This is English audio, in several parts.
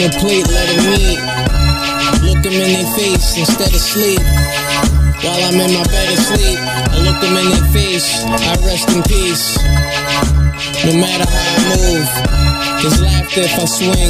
your plate, let them eat. Look them in their face instead of sleep. While I'm in my bed asleep, I look them in their face, I rest in peace. No matter how I move, there's laughter if I swing.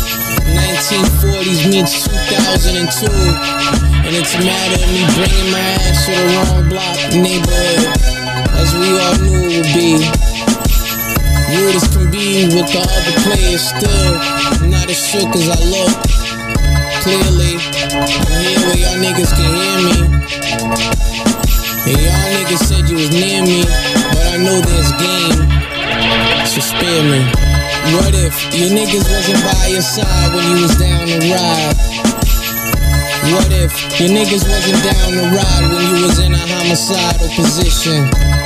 1940s meets 2002, and it's a matter of me bringing my ass to the wrong block neighborhood, as we all knew it would be. Rude as can be with the other players, still not as shook as I look. Clearly, I'm here where y'all niggas can hear me. And y'all niggas said you was near me, but I know there's game, so spare me. What if your niggas wasn't by your side when you was down to ride? What if your niggas wasn't down to ride when you was in a homicidal position?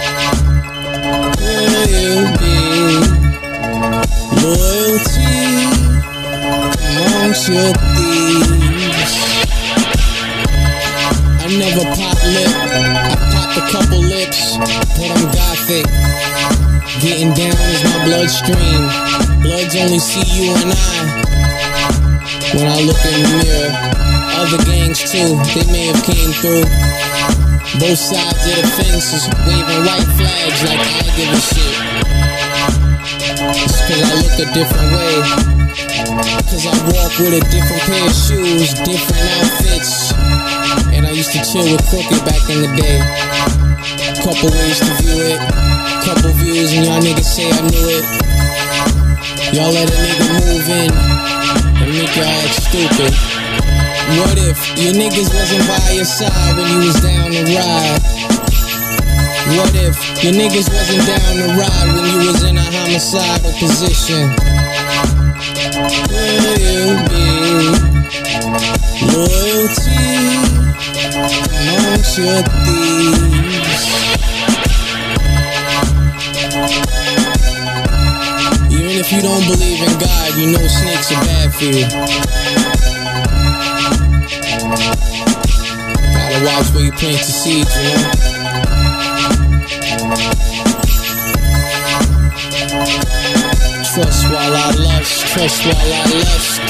Will you be loyalty amongst your thieves? I never pop lip, I popped a couple lips, but I'm gothic. Getting down is my bloodstream. Bloods only see you and I when I look in the mirror. Other gangs too, they may have came through. Both sides of the fences, waving white flags like I give a shit. It's cause I look a different way, cause I walk with a different pair of shoes, different outfits. And I used to chill with Crooked back in the day. Couple ways to view it, couple views and y'all niggas say I knew it. Y'all let a nigga move in and make y'all act stupid. What if your niggas wasn't by your side when you was down to ride? What if your niggas wasn't down to ride when you was in a homicidal position? Will you be loyalty amongst your thieves? Even if you don't believe in God, you know snakes are bad for you. Gotta watch where you plant your seeds, you know? Trust while I lust, trust while I lust.